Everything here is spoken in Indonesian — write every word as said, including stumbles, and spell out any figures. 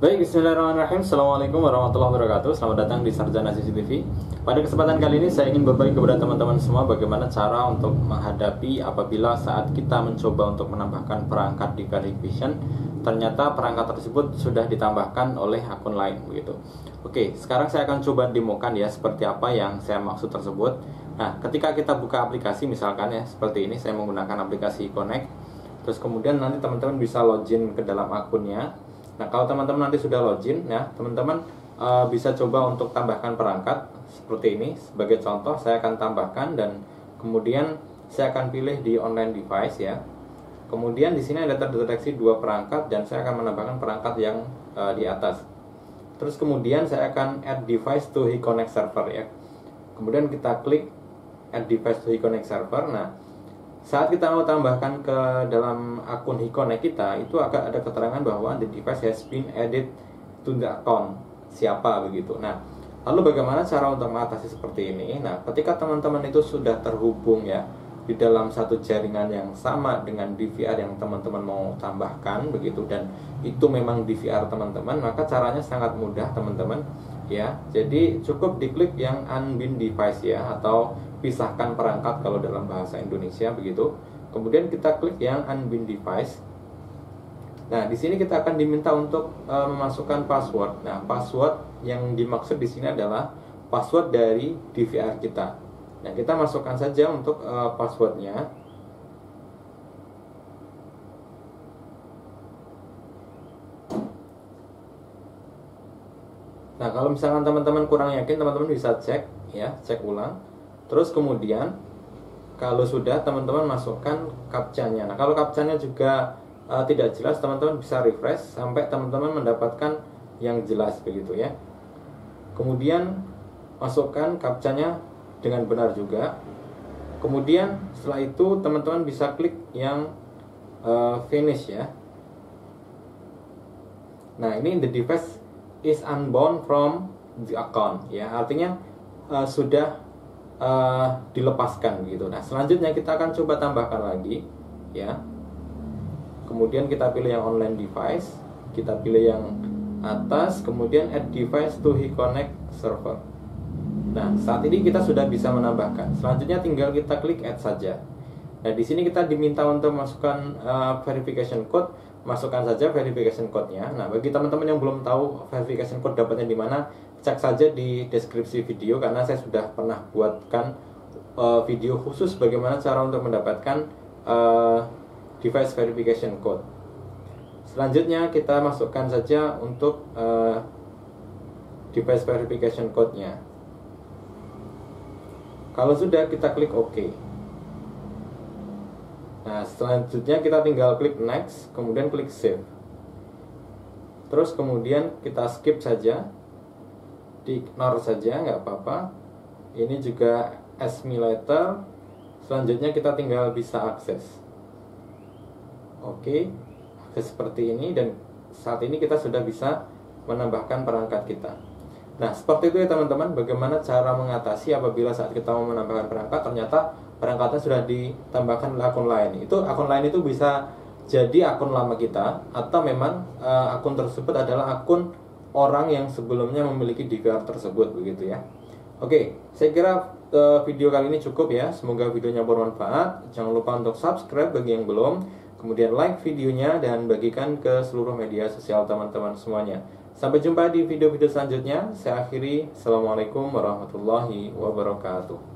Baik, bismillahirrahmanirrahim. Assalamualaikum warahmatullahi wabarakatuh. Selamat datang di Sarjana C C T V. Pada kesempatan kali ini saya ingin berbagi kepada teman-teman semua bagaimana cara untuk menghadapi apabila saat kita mencoba untuk menambahkan perangkat di Verivision, ternyata perangkat tersebut sudah ditambahkan oleh akun lain begitu. Oke, sekarang saya akan coba demokan ya seperti apa yang saya maksud tersebut. Nah, ketika kita buka aplikasi misalkan ya seperti ini, saya menggunakan aplikasi Connect. Terus kemudian nanti teman-teman bisa login ke dalam akunnya. Nah, kalau teman-teman nanti sudah login ya, teman-teman uh, bisa coba untuk tambahkan perangkat seperti ini. Sebagai contoh, saya akan tambahkan dan kemudian saya akan pilih di online device ya. Kemudian di sini ada terdeteksi dua perangkat dan saya akan menambahkan perangkat yang uh, di atas. Terus kemudian saya akan add device to HeConnect server ya. Kemudian kita klik add device to HeConnect server. Nah, saat kita mau tambahkan ke dalam akun HeConnect kita, itu agak ada keterangan bahwa the device has been added to the account. Siapa begitu. Nah, lalu bagaimana cara untuk mengatasi seperti ini? Nah, ketika teman-teman itu sudah terhubung ya di dalam satu jaringan yang sama dengan D V R yang teman-teman mau tambahkan begitu, dan itu memang D V R teman-teman, maka caranya sangat mudah teman-teman ya. Jadi cukup diklik yang unbind device ya, atau pisahkan perangkat kalau dalam bahasa Indonesia begitu. Kemudian kita klik yang unbind device. Nah, di sini kita akan diminta untuk e, memasukkan password. Nah, password yang dimaksud di sini adalah password dari D V R kita. Nah, kita masukkan saja untuk e, passwordnya. Nah, kalau misalkan teman-teman kurang yakin, teman-teman bisa cek ya, cek ulang. Terus kemudian kalau sudah, teman-teman masukkan captcha-nya. Nah, kalau captcha-nya juga uh, tidak jelas, teman-teman bisa refresh sampai teman-teman mendapatkan yang jelas begitu ya. Kemudian masukkan captcha-nya dengan benar juga. Kemudian setelah itu teman-teman bisa klik yang uh, finish ya. Nah, ini the device is unbound from the account ya. Artinya uh, sudah Uh, dilepaskan gitu. Nah, selanjutnya kita akan coba tambahkan lagi ya. Kemudian kita pilih yang online device, kita pilih yang atas, kemudian add device to HeConnect server. Nah, saat ini kita sudah bisa menambahkan. Selanjutnya tinggal kita klik add saja. Nah, di sini kita diminta untuk masukkan uh, verification code. Masukkan saja verification code-nya. Nah, bagi teman-teman yang belum tahu verification code dapatnya di mana, cek saja di deskripsi video karena saya sudah pernah buatkan uh, video khusus bagaimana cara untuk mendapatkan uh, device verification code. Selanjutnya kita masukkan saja untuk uh, device verification code-nya. Kalau sudah, kita klik OK. Nah, selanjutnya kita tinggal klik next, kemudian klik save. Terus kemudian kita skip saja, di ignore saja, nggak apa-apa. Ini juga ask me later. Selanjutnya kita tinggal bisa akses. Oke, akses seperti ini, dan saat ini kita sudah bisa menambahkan perangkat kita. Nah, seperti itu ya teman-teman, bagaimana cara mengatasi apabila saat kita mau menambahkan perangkat ternyata perangkatnya sudah ditambahkan oleh akun lain. Itu akun lain itu bisa jadi akun lama kita, atau memang uh, akun tersebut adalah akun orang yang sebelumnya memiliki D V R tersebut begitu ya. Oke, saya kira uh, video kali ini cukup ya. Semoga videonya bermanfaat. Jangan lupa untuk subscribe bagi yang belum, kemudian like videonya dan bagikan ke seluruh media sosial teman-teman semuanya. Sampai jumpa di video-video selanjutnya. Saya akhiri. Assalamualaikum warahmatullahi wabarakatuh.